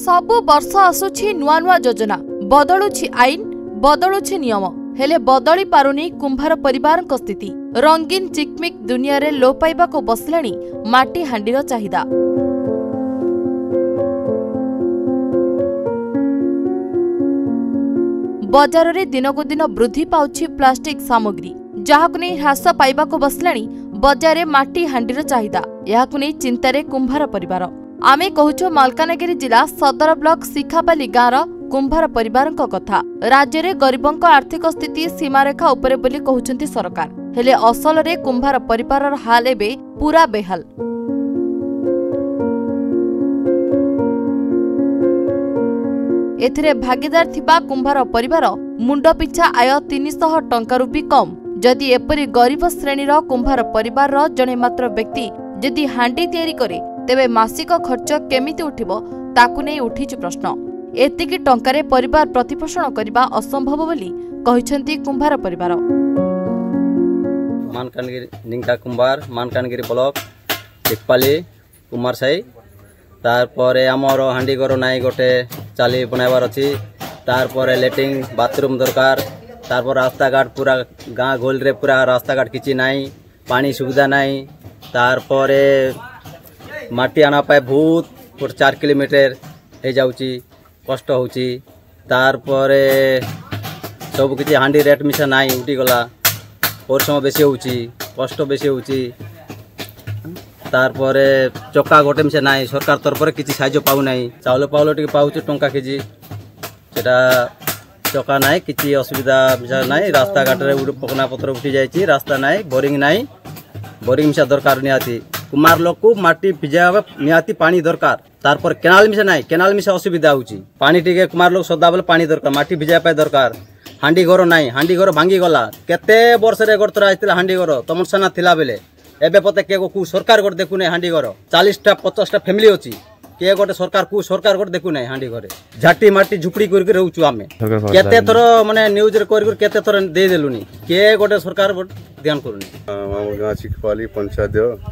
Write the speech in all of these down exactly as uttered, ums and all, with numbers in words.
सबु वर्ष आसुछि नुआ नुआ योजना बदलुछि आईन बदलुछि नियम हेले बदली पारुनी कुंभार परिवार स्थिति। रंगीन चिकमिक दुनिया रे लो पाइबाको बसलाणी माटी हांडीर चाहिदा। बजार रे दिनकु दिन वृद्धि पाउछि प्लास्टिक सामग्री जहाकु नै ह्रास पाइबाको बसलाणी बजार माटी हांडीर चाहिदा। याकु नै चिंतारे कुंभार परिवार। आमे कहूछु मालकानगिरी जिला सदर ब्लॉक शिखापाली गाँव कुंभार परिवार कथा। राज्य रे गरीबों आर्थिक स्थिति सीमारेखा उपरे बोली कहउछंती सरकार, हेले असल रे कुंभार परिवार हाल एबे पूरा बेहाल। एथिरे भागीदार थिबा कुंभार परिवार मुंड पिछा आय तीन सौ टंकारु भी कम। जदि एपरि गरीब श्रेणीर कुंभार परिवार जणे मात्र व्यक्ति जदि हांडी तैयारी करे तेबे मासिक खर्च केमिति उठिबो ताकु नै उठिछि प्रश्न। एतिकी टंकारे परिवार प्रतिपोषण करबा असंभव बोली कहिसंती कुंभार परिवार। मानकानगिरी निंका कुंभार मानकानगिरी ब्लॉक शिखपाली कुमार साई तारपरे आमर हांडी घर नाई गोटे चाली बनाइबार अछि। तारपरे लेट्रिन बाथरूम दरकार। तारपर रास्ता घाट पूरा गाँ गोल रे पूरा रास्ता घाट किछि नाई, पानी सुविधा नाई। तारपरे माटी आना पाए बहुत चार किलोमीटर हो जाउची, कष्ट होउची। तारपरे सब किछि हांडी रेट मिसा नाई उठी गला, परिश्रम बेसी होउची, कष्ट बेसी होउची। तारपरे चक्का गोटे मिसा नाई, सरकार तरफ किछि साहाय्य पाउ नाई। चाउल पाउल टिके पाउची टंका केजी, सेटा चक्का नाई, किछि असुविधा मिसा नाई। रास्ता घाट रे पकना पत्र उठी जाइची, रास्ता नाई, बोरिंग नाई। बोरिंग मिसा दरकार नियाती। कुमार लोक को माटी भिजावा नियाती पानी दरकार। तारपर केनाल मिसा नाई, केनाल मिसा असुविधा होउची। पानी टिके कुमार लोक सदा बेले पानी दरकार, माटी भिजा पाए दरकार। हांडी घर नाई, हांडी घर भांगी गला। केते वर्ष रे गोटरा आइतिला हांडी घर तमर सेना थिला बेले। एबे पते के को सरकार गोटे देखु नै हांडी घर चालीस टा पचास टा फैमिली अछि। के गोटे सरकार को सरकार गोटे देखु नै हांडी घरे झाटी माटी झुपड़ी करके रहउछु आमे। केते थरो माने न्यूज रे कर केते थरो दे देलुनी, के गोटे सरकार ध्यान करूनी। हम गाँ शिखपाली पंचायत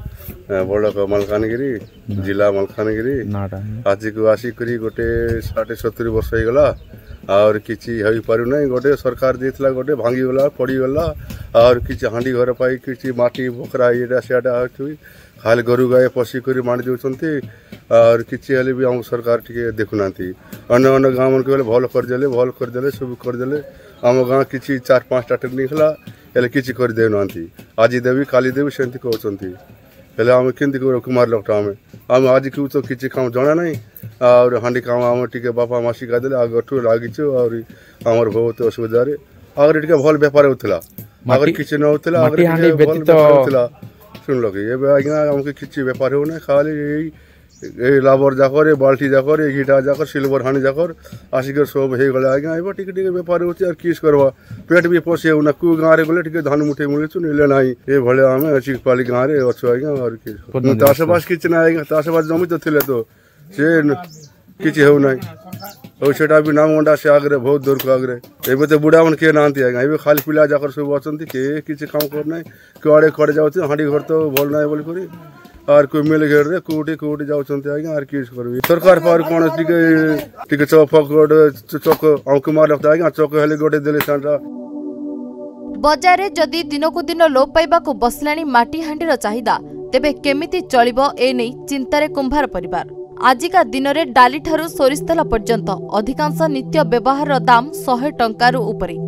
ब्लॉक मालकानगिरी जिला मालकानगिरी आज को आसिक गोटे साढ़े सतुरी वर्ष हो गला और किसी हो पारू ना। गोटे सरकार देला गोटे भांगी गला पड़गला और किसी हांडी घर पाई किसी माटी बकरा ये सियाटा खाली गोरु गाय पशिक माड़ी दौरान और किसी हेल्ले भी आम सरकार टी देखुना। अन्य अन्य गाँव मन को भल करदे भल करदे सब करदे। आम गाँ किसी चार पाँचटा टेक्निक है किसी करदे ना। आज देवी काली देवी सेमती कहते हेल्ले आम केमती कुमार लोकटा आम आम आज क्यों तो किसी काम जना ना और हांडी काम आम टे बापा माँ शिखादे आगठू लगिचु और आमर बहुत असुविधा आगे टे भल बेपार होता आगे किसी नौला आगे भल बेपार होता शुण लगे ये आज्ञा आमको किसी बेपार होना खाली ये लाबर जाकर बाल्टी जाकर घीटा जाकर सिल्वर हाणी जाकर आसिक सब हो गला आज्ञा ये टिके टिके बेपार होती किस करवा पेट भी पोषे होना कु गाँव गले टिके धान मुठे मिलूँ नीले ना ये भाया आम शिखपाली गाँव में अच्छे आज्ञा और चाषबास किसी ना आज्ञा चाषबास जमी तो थे तो सी किसी होना और सेटा भी नाम अंडा से आगे बहुत दूर को आगे एवं तो बुढ़ा मन किए ना आज्ञा ये खाली पिला जाकर सब अच्छा किए किसी काम करना कड़े कड़े जाऊँ हांडी घर तो भल ना बोल और कोई मेल घेर रे कोटी कोटी जाउछन्ते आज्ञा आर किस करबी सरकार पर कोन टिके टिके चौक चौक अंक मार लगता आज्ञा चौक हेले गोटे देले सांटा। बजार रे जदि दिनकु दिन लोप पाइबा को बसलाणी माटी हांडीर चाहिदा तेबे केमिति चलिबो ए नै चिंतारे कुंभार परिवार। आजिका दिन रे डाली ठारू सोरिष तेल पर्यंत अधिकांश नित्य व्यवहार दाम सौ टंकारु उपरे।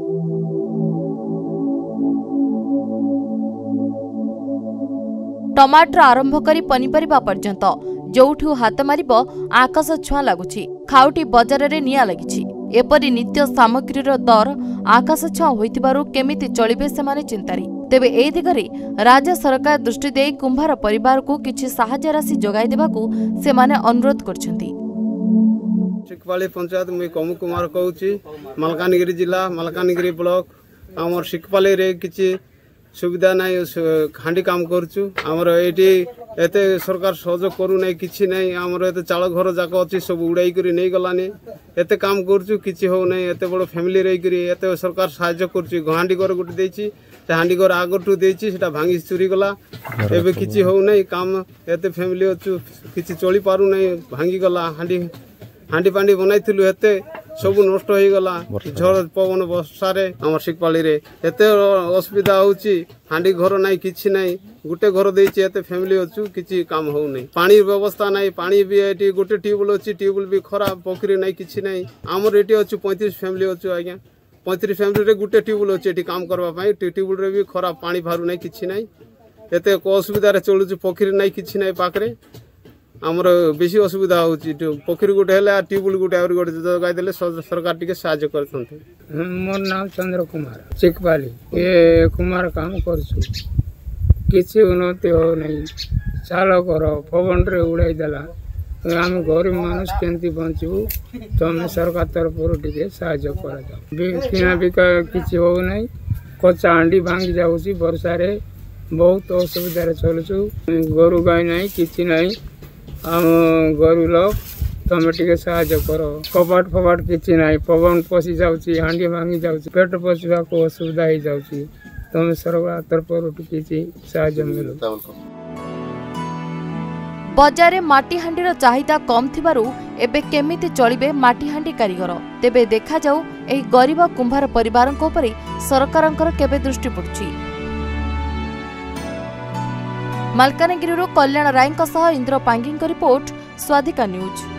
टमाटर आरंभ करी पनीपरिबा पर्यंत जोठू हाथ मारिबो आकाश छुआ लागुछि। खाउटी बजार रे निया लागिछि। एपरि नित्य सामग्रीर दर आकाश छुआ होइतिबारु केमिति चलिबे सेमाने चिंतारी। तेबे एई दिगरे राज्य सरकार दृष्टि देई कुंभार परिवार को किछि सहायता राशि जोगाई देबाकू सेमाने अनुरोध करछन्ती। शिखपाली पंचायत में कमु कुमार कहूछि मालकानगिरी जिला मालकानगिरी ब्लॉक आमर शिखपाली रे किछि सुविधा ना हांडी काम करुचु आमर ये एते सरकार सहयोग करू ना कि ना आमर एते चाल घर जाक अच्छी सब उड़ाई कर नहीं गलानी एते काम करुचु किसी हो ना एते बड़ फैमिली रही एते सरकार साहाय्य करुचु हांडी घर गोटे देछि से हांडी घर आगठू देछि सेटा भांगी चुरी गला एबे किछि हो ना काम एते फैमिली अच्छु किछि चली पारू ना भांगी गला हांडी हांडी पांडी बनाइथिलु हेते सब नष्ट हो गला झड़ पवन वर्षारे हमर शिकपाली रे एते असुविधा होची हांडी घर नाही किछि नाही गुटे घर देछि एते फैमिली अछु किछि काम हो नाही पानी व्यवस्था नाही पानी भी एटी गुटे ट्यूबवेल अछि ट्यूबवेल भी खराब पोखरी नाही किछि नाही हमर एटी अछु पैंतीस फैमिली अछु आज्ञा पैंतीस फैमिली रे गुटे ट्यूबवेल अछि एटी काम करबा पई ट्यूबवेल रे भी खराब पानी भारू नाही किछि नाही एते असुविधा रे चलुछु पोखरी नाही किछि नाही पाखरे आमर बेसी असुविधा होची पोखरी गोटे हेले ट्यूबवेल गोटे और गोटे जगाई देले सरकार टिके सहायता करथनते। मोर नाम चंद्र कुमार चिकपाली ये कुमार काम करछु किछि उन्नति हो नहीं चाल कर पवन रे उड़ाई देला आम गरीब मानुष केंती बंचबू तमे सरकार तरफ टिके सहायता कर जाओ किना बिका किछि हो नहीं कच्चा हांडी भांगी जाउची वर्षा रे बहुत असुविधा रे चलछु गोरु गाय नहीं किछि नहीं आम गरीब लोग तमें टे साहाय्य कर कबाट फबाट किसी ना पवन पशि जाऊँगी हांडी भांगी जाऊँगी पेट पशा को असुविधा हो जाऊँगी तमें सरकार तरफ किसी साहाय्य मिलू। बजार माटीहांडीर चाहिदा कम थिबारु एबे केमिति चलिबे माटीहांडी कारीगर तेबे देखा जाऊ एही गरीब कुंभार परिवारक उपरे सरकारंकर केबे दृष्टि पड़ुछि। Malkangiri Kalyan Rai Indra Pangi report Swadhika news.